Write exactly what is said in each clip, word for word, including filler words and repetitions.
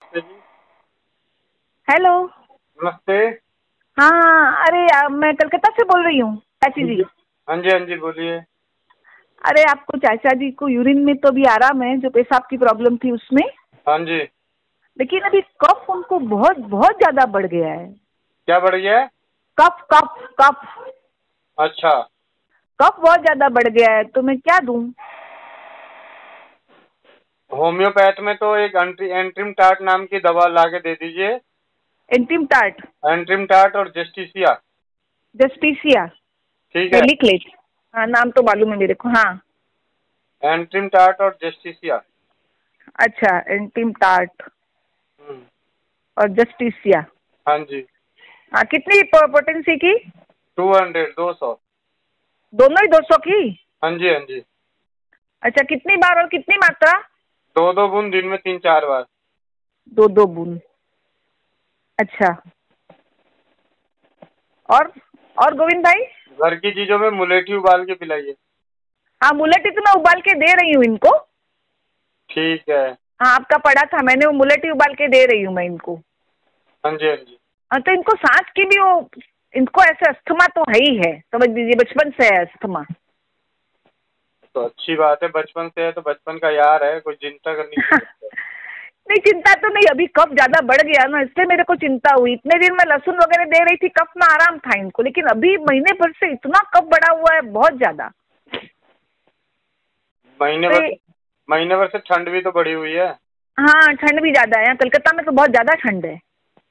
नमस्ते जी। हेलो। नमस्ते। हाँ, अरे आ, मैं कलकत्ता से बोल रही हूँ चाची जी। हाँ जी, हाँ जी, बोलिए। अरे आपको चाचा जी को यूरिन में तो अभी आराम है, जो पेशाब की प्रॉब्लम थी उसमें, हाँ जी। लेकिन अभी कफ उनको बहुत बहुत ज्यादा बढ़ गया है। क्या बढ़ गया है? कफ कफ कफ अच्छा। कफ बहुत ज्यादा बढ़ गया है, तो मैं क्या दूं? होम्योपैथ में तो एक एंट्री एंट्रीम टार्ट नाम की दवा ला के दे दीजिए। एंटिम टार्ट। एंट्रीम टार्ट और जस्टिसिया। जस्टिसिया। ठीक मैं है। लिख लेती। हाँ, नाम तो मालूम है मेरे को। हाँ। एंट्रीम टार्ट और जस्टिसिया। अच्छा, एंटिम टार्ट हम्म। और जस्टिसिया। हाँ जी। हाँ, कितनी पोटेंसी की? टू हंड्रेड, दो सौ। दोनों ही दो सौ की? हाँ जी, हाँ जी। अच्छा, कितनी बार और कितनी मात्रा? दो दो बूंद दिन में तीन चार बार। दो दो बूंद। अच्छा। और और गोविंद भाई? घर की चीजों में मुलेठी उबाल के पिलाइए। हाँ, मुलेठी तो मैं उबाल के दे रही हूँ इनको। ठीक है। हाँ, आपका पड़ा था, मैंने वो मुलेठी उबाल के दे रही हूँ मैं इनको। हाँ जी, हाँ जी। हाँ, तो इनको सांस की भी वो, इनको ऐसे अस्थमा तो है ही है, समझ लीजिए बचपन से है अस्थमा। तो अच्छी बात है, बचपन से है तो बचपन का यार है, कोई चिंता करने की जरूरत है। नहीं, चिंता तो नहीं, अभी कफ ज्यादा बढ़ गया ना, इससे मेरे को चिंता हुई। इतने दिन में लहसुन वगैरह दे रही थी, कफ में आराम था इनको, लेकिन अभी महीने भर से इतना कफ बढ़ा हुआ है, बहुत ज्यादा। महीने तो भर ये- से महीने भर से ठंड भी तो बढ़ी हुई है। हाँ, ठंड भी ज्यादा है, यहाँ कलकत्ता में तो बहुत ज्यादा ठंड है,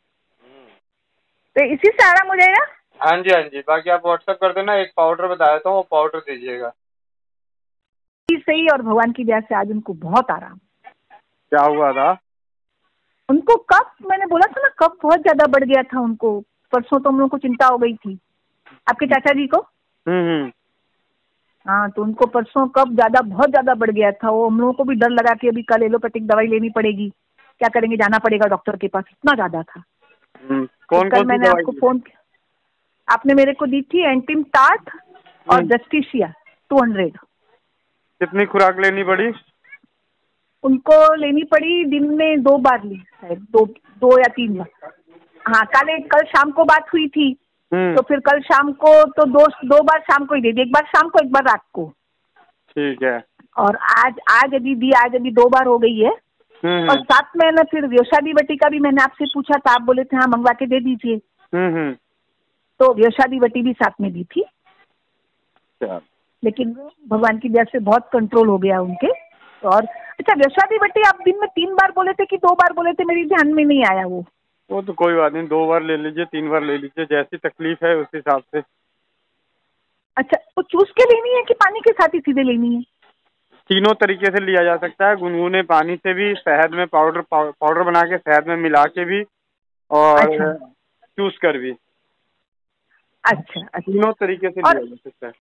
तो इसी से आराम हो जाएगा। हाँ जी, हाँ जी, बाकी आप व्हाट्सएप कर देना, एक पाउडर बताया था वो पाउडर दीजिएगा। सही, और भगवान की दया से आज उनको बहुत आराम। क्या हुआ था? उनको कफ, मैंने बोला था ना, कफ बहुत ज्यादा बढ़ गया था उनको। परसों तो हम लोग को चिंता हो गई थी, आपके चाचा जी को। हम्म हम्म। हाँ, तो उनको परसों कफ ज्यादा बहुत ज्यादा बढ़ गया था, वो हम लोगों को भी डर लगा कि अभी कल एलोपैथिक दवाई लेनी पड़ेगी, क्या करेंगे, जाना पड़ेगा डॉक्टर के पास, इतना ज्यादा था। हम्म, तो कौन कल कौन सी मैंने दवाई आपको दी? फोन किया, आपने मेरे को दी थी एंटिम टार्ट और हम्म, जस्टिसिया टू हंड्रेड। कितनी खुराक लेनी पड़ी? उनको लेनी पड़ी, दिन में दो बार ली शायद, दो दो या तीन बार। हाँ, कल एक कल शाम को बात हुई थी, हम्म। तो फिर कल शाम को तो दो दो बार शाम को ही दे दी, एक बार शाम को एक बार रात को। ठीक है। और आज आज अभी दी, आज अभी दो बार हो गई है। हम्म और हम्म साथ में ना फिर व्यवसादी बटी का भी मैंने आपसे पूछा था, आप बोले थे हाँ मंगवा के दे दीजिए, हम्म हम्म। तो व्यवसादी बटी भी साथ में दी थी। अच्छा। लेकिन भगवान की दया से बहुत कंट्रोल हो गया उनके। और अच्छा, व्यवसादी बटी आप दिन में तीन बार बोले थे कि दो बार बोले थे, मेरी ध्यान में नहीं आया वो। वो तो कोई बात नहीं, दो बार ले लीजिए, तीन बार ले लीजिए, जैसी तकलीफ है उस हिसाब से। अच्छा, वो चूस के लेनी है कि पानी के साथ ही सीधे लेनी है? तीनों तरीके से लिया जा सकता है, गुनगुने पानी से भी, शहद में पाउडर पाउडर बना के शहद में मिला के भी, और अच्छा चूस कर भी। अच्छा अच्छा। तीनों तरीके से और लिया जा सकता है।